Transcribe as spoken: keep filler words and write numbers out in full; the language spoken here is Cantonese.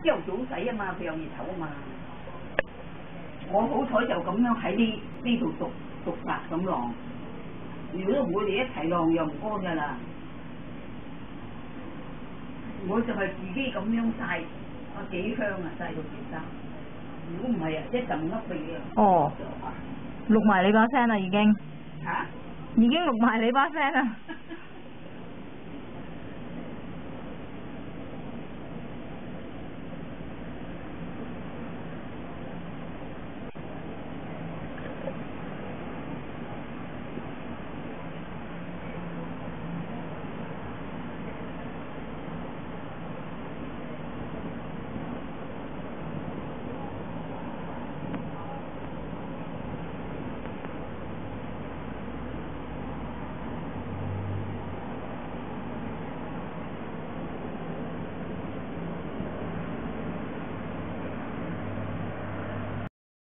朝早洗啊嘛，佢有熱頭啊嘛。我好彩就咁樣喺呢呢度獨獨白咁晾，如果我哋一齊晾又唔乾㗎啦。我就係自己咁樣曬，啊幾香啊，曬到件衫。如果唔係啊，一陣噏味啊。 哦，錄埋你把聲啦已經。 嚇、啊？ 已經錄埋你把聲啦。